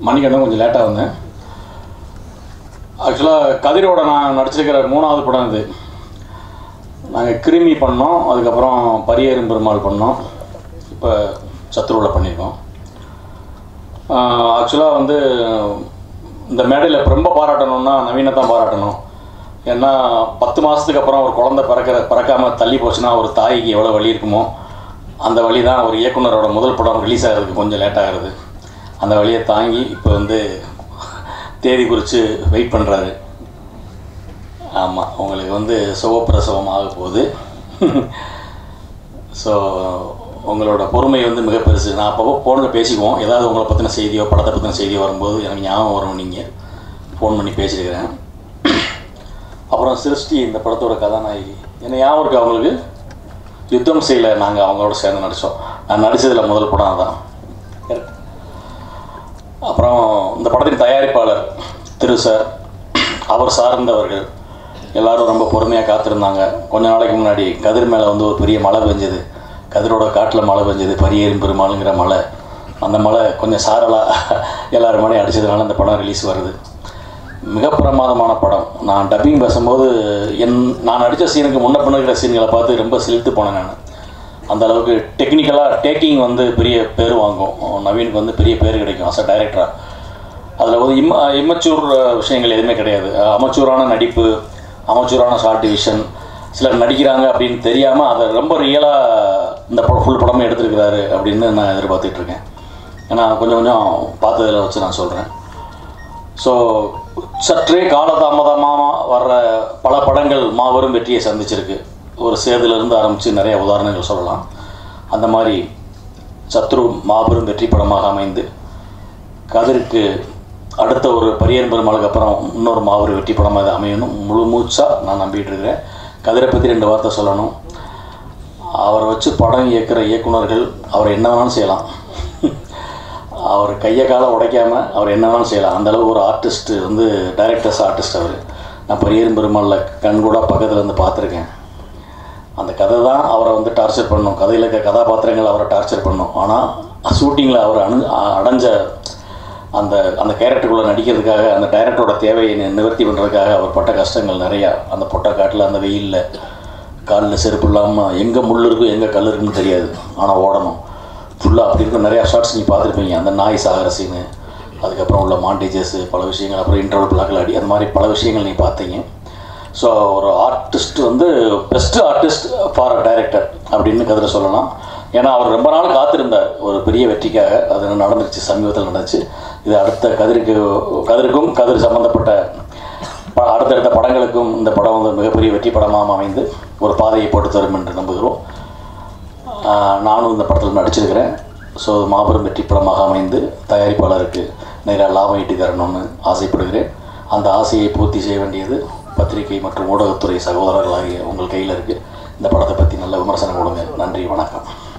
மணிக்கண்டன் கொஞ்சம் லேட்டாக வந்தேன். ஆக்சுவலாக கதிரோட நான் நடிச்சிருக்கிற 3வது படம் இது. நாங்கள் கிருமி பண்ணோம், அதுக்கப்புறம் பரியேறும் பெருமாள் பண்ணோம், இப்போ சத்ருவில் பண்ணியிருக்கோம். ஆக்சுவலாக வந்து இந்த மேடையில் ரொம்ப பாராட்டணும்னா நவீனை தான் பாராட்டணும். ஏன்னா 10 மாதத்துக்கு அப்புறம் ஒரு குழந்தை பிறக்காமல் தள்ளி போச்சுன்னா ஒரு தாய்க்கு எவ்வளோ வலி இருக்குமோ அந்த வலி தான் ஒரு இயக்குனரோட முதல் படம் ரிலீஸ் ஆகிறதுக்கு கொஞ்சம் லேட் ஆகிறது. அந்த வழியை தாங்கி இப்போ வந்து தேதி குறித்து வெயிட் பண்ணுறாரு. ஆமாம், உங்களுக்கு வந்து சுகப்பிரசவம் ஆக போகுது. ஸோ உங்களோட பொறுமை வந்து மிக பெருசு. நான் அப்பப்போ ஃபோனில் பேசிக்குவோம், ஏதாவது உங்களை பற்றின செய்தியோ படத்தை பற்றின செய்தியோ வரும்போது எனக்கு ஞாபகம் வரும், நீங்கள் ஃபோன் பண்ணி பேசியிருக்கிறேன். அப்புறம் சிருஷ்டி இந்த படத்தோட கதாநாயகி என்ன ஞாபகம் இருக்குது அவங்களுக்கு? யுத்தம் செய்யலை, நாங்கள் அவங்களோட சேர்ந்து நடித்தோம். நான் நடித்ததில் முதல் படம் தான். அப்புறம் இந்த படத்தின் தயாரிப்பாளர் திரு சார், அவர் சார்ந்தவர்கள் எல்லோரும் ரொம்ப பொறுமையாக காத்திருந்தாங்க. கொஞ்ச நாளைக்கு முன்னாடி கதிர் மேலே வந்து ஒரு பெரிய மழை பெஞ்சது, கதிரோட காட்டில் மழை பெஞ்சது, பரியேறும் பெருமாளுங்கிற மழை. அந்த மழை கொஞ்சம் சாரலாக எல்லோரும் மணி அடித்ததுனால இந்த படம் ரிலீஸ் வருது. மிக பிரமாதமான படம். நான் டப்பிங் பேசும்போது நான் நடித்த சீனுக்கு முன்ன பண்ணுற சீன்களை பார்த்து ரொம்ப சிலிர்த்து போனேன். நான் அந்த அளவுக்கு டெக்னிக்கலாக டேக்கிங் வந்து பெரிய பேர் வாங்கும். நவீனுக்கு வந்து பெரிய பேர் கிடைக்கும் அஸ் அ டைரக்டராக. அதில் வந்து இம்மச்சூர் விஷயங்கள் எதுவுமே கிடையாது. அமச்சூரான நடிப்பு, அமச்சூரான ஷார்ட் டிவிஷன், சிலர் நடிக்கிறாங்க அப்படின்னு தெரியாமல் அதை ரொம்ப ரியலாக இந்த ஃபுல் படமே எடுத்துருக்கிறாரு அப்படின்னு நான் எதிர்பார்த்துட்ருக்கேன். ஏன்னா கொஞ்சம் கொஞ்சம் பார்த்ததில் வச்சு நான் சொல்கிறேன். ஸோ சற்றே காலதாமதமாக வர்ற பல படங்கள் மாபெரும் வெற்றியை சந்திச்சிருக்கு. ஒரு சேதுலேருந்து ஆரம்பித்து நிறைய உதாரணங்கள் சொல்லலாம். அந்த மாதிரி சத்ரு மாபெரும் வெற்றி படமாக அமைந்து கதிருக்கு அடுத்த ஒரு பரியேறும் பெருமாளுக்கு அப்புறம் இன்னொரு மாபெரும் வெற்றி படமாக அது அமையணும் முழு மூச்சாக நான் நம்பிட்டு இருக்கிறேன். கதிரை பற்றி 2 வார்த்தை சொல்லணும். அவரை வச்சு படம் இயக்குகிற இயக்குனர்கள் அவர் என்ன வேணாலும் செய்யலாம். அவர் கையை காலை உடைக்காமல் அவர் என்ன வேணாலும் செய்யலாம். அந்தளவுக்கு ஒரு ஆர்டிஸ்ட்டு வந்து டைரக்டர்ஸ் ஆர்டிஸ்ட் அவர். நான் பரியேறும் பெருமாளில் கண்கூட பக்கத்தில் இருந்து பார்த்துருக்கேன். அந்த கதை தான் அவரை வந்து டார்ச்சர் பண்ணும், கதையில் இருக்க கதாபாத்திரங்கள் அவரை டார்ச்சர் பண்ணும். ஆனால் ஷூட்டிங்கில் அவர் அடைஞ்ச அந்த அந்த கேரக்டருக்குள்ளே நடிக்கிறதுக்காக, அந்த டைரக்டரோட தேவையை நிவர்த்தி பண்ணுறதுக்காக அவர் பட்ட கஷ்டங்கள் நிறையா. அந்த பொட்டை காட்டில், அந்த வெயிலில், காலில் செருப்பு இல்லாமல், எங்கே முள் இருக்கும் எங்கே கல் இருக்குன்னு தெரியாது, ஆனால் ஓடணும் ஃபுல்லாக. அப்படி இருக்கும் நிறையா ஷார்ட்ஸ் நீங்கள் பார்த்துருப்பீங்க. அந்த நாய் சாகர சீனு, அதுக்கப்புறம் உள்ள மாண்டேஜஸ், பல விஷயங்கள், அப்புறம் இன்டர்வல் பிளாக்கில் அடி, அந்த மாதிரி பல விஷயங்கள் நீங்கள் பார்த்தீங்க. ஸோ ஒரு ஆர்டிஸ்ட் வந்து best artist for a director அப்படின்னு கதிரை சொல்லலாம். ஏன்னா அவர் ரொம்ப நாள் காத்திருந்தார் ஒரு பெரிய வெற்றிக்காக. அது நடந்துருச்சு, சமீபத்தில் நடந்துச்சு. இது அடுத்த கதிருக்கும் கதிர் சம்மந்தப்பட்ட அடுத்தடுத்த படங்களுக்கும் இந்த படம் வந்து மிகப்பெரிய வெற்றி படமாக அமைந்து ஒரு பாதையை போட்டு தரும் என்று நம்புகிறோம். நானும் இந்த படத்தில் நடிச்சிருக்கிறேன். ஸோ மாபெரும் வெற்றி படமாக அமைந்து தயாரிப்பாளருக்கு நிறைய லாபம் ஈட்டி தரணும்னு ஆசைப்படுகிறேன். அந்த ஆசையை பூர்த்தி செய்ய வேண்டியது பத்திரிகை மற்றும் ஊடகத்துறை சகோதரர்களாகிய உங்கள் கையில் இருக்குது. இந்த படத்தை பற்றி நல்ல விமர்சனம் கொடுங்க. நன்றி, வணக்கம்.